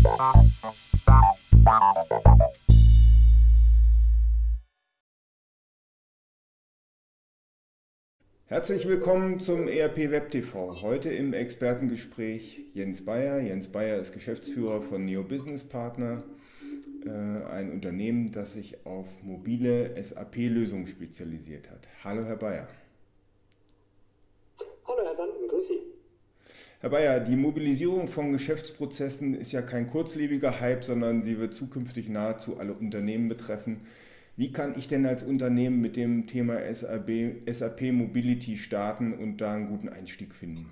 Herzlich willkommen zum ERP Web TV. Heute im Expertengespräch Jens Bayer. Jens Bayer ist Geschäftsführer von Neo Business Partner, ein Unternehmen, das sich auf mobile SAP-Lösungen spezialisiert hat. Hallo Herr Bayer. Hallo Herr Sanden, grüß Sie. Herr Bayer, die Mobilisierung von Geschäftsprozessen ist ja kein kurzlebiger Hype, sondern sie wird zukünftig nahezu alle Unternehmen betreffen. Wie kann ich denn als Unternehmen mit dem Thema SAP Mobility starten und da einen guten Einstieg finden?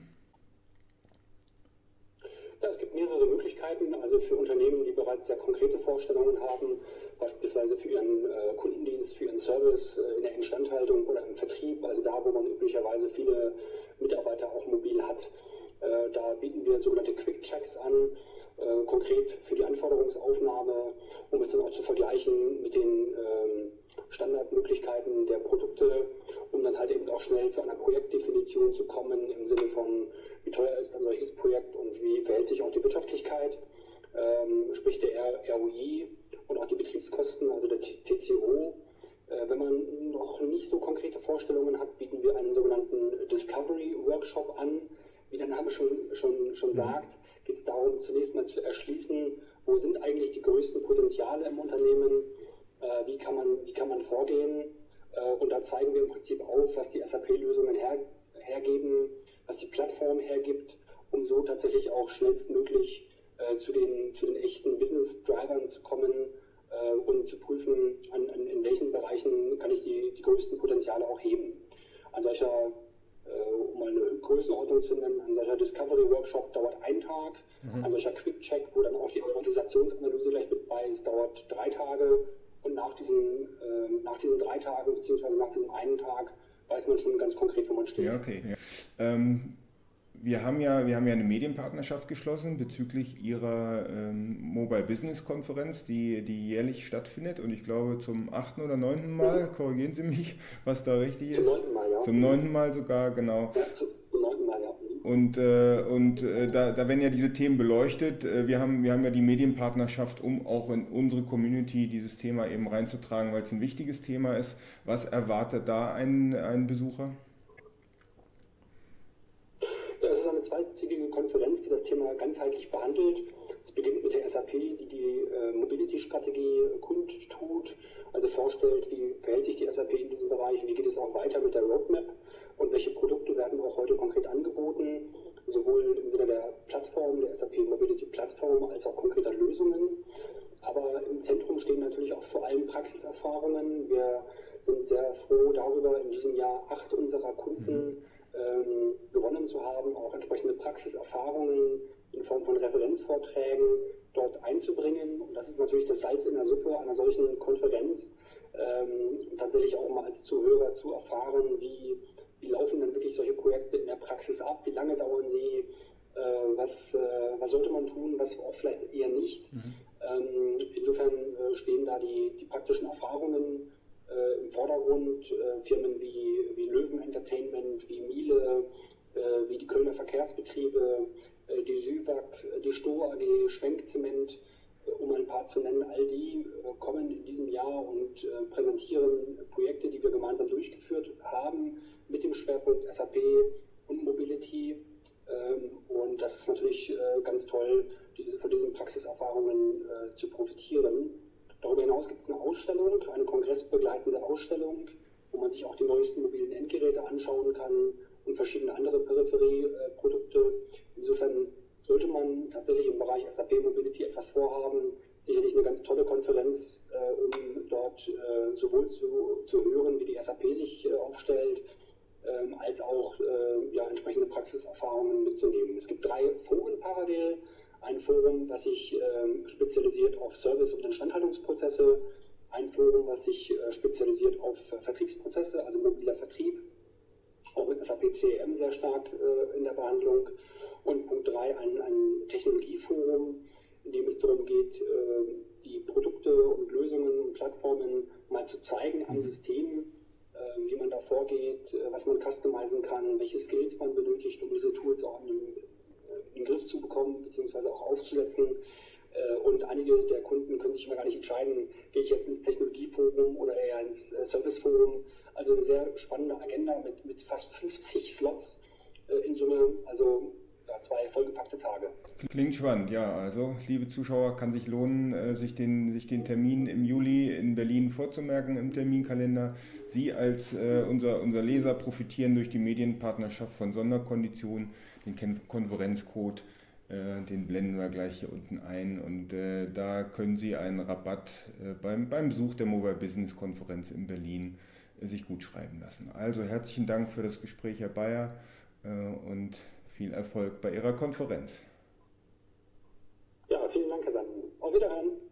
Ja, es gibt mehrere Möglichkeiten, also für Unternehmen, die bereits sehr konkrete Vorstellungen haben, beispielsweise für ihren Kundendienst, für ihren Service in der Instandhaltung oder im Vertrieb, also da, wo man üblicherweise viele Mitarbeiter auch mobil hat. Da bieten wir sogenannte Quick Checks an, konkret für die Anforderungsaufnahme, um es dann auch zu vergleichen mit den Standardmöglichkeiten der Produkte, um dann halt eben auch schnell zu einer Projektdefinition zu kommen, im Sinne von, wie teuer ist ein solches Projekt und wie verhält sich auch die Wirtschaftlichkeit, sprich der ROI und auch die Betriebskosten, also der TCO. Wenn man noch nicht so konkrete Vorstellungen hat, bieten wir einen sogenannten Discovery Workshop an. Wie der Name schon sagt, geht es darum, zunächst mal zu erschließen, wo sind eigentlich die größten Potenziale im Unternehmen, wie kann man vorgehen, und da zeigen wir im Prinzip auf, was die SAP-Lösungen hergeben, was die Plattform hergibt, um so tatsächlich auch schnellstmöglich zu den echten Business-Drivern zu kommen und zu prüfen, in welchen Bereichen kann ich die größten Potenziale auch heben. An solcher um mal eine Größenordnung zu nennen, ein solcher Discovery-Workshop dauert einen Tag, ein solcher Quick-Check, wo dann auch die Automatisationsanalyse gleich mit bei ist, dauert 3 Tage, und nach diesen 3 Tagen bzw. nach diesem einen Tag weiß man schon ganz konkret, wo man steht. Ja, okay. Ja. Wir haben ja eine Medienpartnerschaft geschlossen bezüglich Ihrer Mobile Business Konferenz, die jährlich stattfindet, und ich glaube zum 8. oder 9. Mal, korrigieren Sie mich, was da richtig ist. Zum 9. Mal, ja. Zum 9. Mal sogar, genau. Ja, zum 9. Mal, ja. Und da werden ja diese Themen beleuchtet. Wir haben ja die Medienpartnerschaft, um auch in unsere Community dieses Thema eben reinzutragen, weil es ein wichtiges Thema ist. Was erwartet da ein Besucher? Es ist eine zweitägige Konferenz, die das Thema ganzheitlich behandelt. Es beginnt mit der SAP, die Mobility-Strategie kundtut, also vorstellt, wie verhält sich die SAP in diesem Bereich, wie geht es auch weiter mit der Roadmap und welche Produkte werden auch heute konkret angeboten, sowohl im Sinne der Plattform, der SAP Mobility Plattform, als auch konkreter Lösungen. Aber im Zentrum stehen natürlich auch vor allem Praxiserfahrungen. Wir sind sehr froh darüber, in diesem Jahr 8 unserer Kunden gewonnen zu haben, auch entsprechende Praxiserfahrungen in Form von Referenzvorträgen dort einzubringen. Und das ist natürlich das Salz in der Suppe einer solchen Konferenz, tatsächlich auch mal als Zuhörer zu erfahren, wie laufen denn wirklich solche Projekte in der Praxis ab, wie lange dauern sie, was sollte man tun, was auch vielleicht eher nicht. Insofern stehen da die praktischen Erfahrungen im Vordergrund, Firmen wie Löwen Entertainment, wie Miele, wie die Kölner Verkehrsbetriebe, die SÜWAG, die Sto AG, Schwenkzement, um ein paar zu nennen. All die kommen in diesem Jahr und präsentieren Projekte, die wir gemeinsam durchgeführt haben, mit dem Schwerpunkt SAP und Mobility. Und das ist natürlich ganz toll, von diesen Praxiserfahrungen zu profitieren. Darüber hinaus gibt es eine Ausstellung, eine kongressbegleitende Ausstellung, wo man sich auch die neuesten mobilen Endgeräte anschauen kann und verschiedene andere Peripherieprodukte. Insofern sollte man tatsächlich im Bereich SAP Mobility etwas vorhaben. Sicherlich eine ganz tolle Konferenz, um dort sowohl zu hören, wie die SAP sich aufstellt, als auch entsprechende Praxiserfahrungen mitzunehmen. Es gibt 3 Foren parallel. Ein Forum, was sich spezialisiert auf Service- und Instandhaltungsprozesse, ein Forum, was sich spezialisiert auf Vertriebsprozesse, also mobiler Vertrieb, auch mit SAP CRM sehr stark in der Behandlung, und Punkt 3, ein Technologieforum, in dem es darum geht, die Produkte und Lösungen und Plattformen mal zu zeigen am System, wie man da vorgeht, was man customizen kann, welche Skills man benötigt, um diese Tools auch in den Griff zu bekommen, beziehungsweise auch aufzusetzen. Und einige der Kunden können sich immer gar nicht entscheiden, gehe ich jetzt ins Technologieforum oder eher ins Serviceforum. Also eine sehr spannende Agenda mit fast 50 Slots in Summe, also ja, 2 vollgepackte Tage. Klingt spannend, ja. Also, liebe Zuschauer, kann sich lohnen, sich den Termin im Juli in Berlin vorzumerken im Terminkalender. Sie als unser Leser profitieren durch die Medienpartnerschaft von Sonderkonditionen, den Konferenzcode. Den blenden wir gleich hier unten ein und da können Sie einen Rabatt beim Besuch der Mobile Business Konferenz in Berlin sich gut schreiben lassen. Also herzlichen Dank für das Gespräch, Herr Bayer, und viel Erfolg bei Ihrer Konferenz. Ja, vielen Dank, Herr Sanden. Auf Wiederhören.